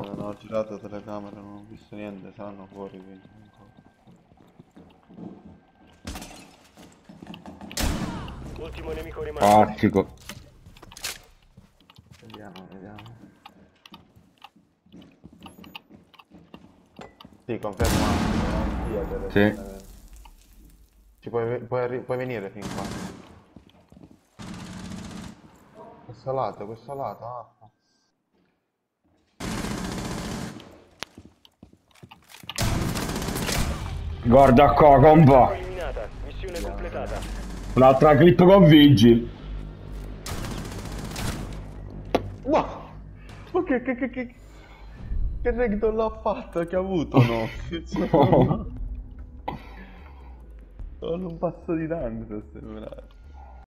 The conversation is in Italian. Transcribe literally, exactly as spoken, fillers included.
non ho girato la telecamera, non ho visto niente, saranno fuori quindi. Ultimo nemico rimasto. Classico. Vediamo, vediamo. Sì, confermato. Sì. Ci puoi, puoi, puoi venire fin qua. Questo lato, questo lato, ah. Guarda qua, compa. Eliminata. Missione completata. Un'altra clip con Viiggil. Ma! Ma che, che, che, che, che ragdoll l'ha fatto? Che ha avuto, no? Sono un passo di danza, sembrava.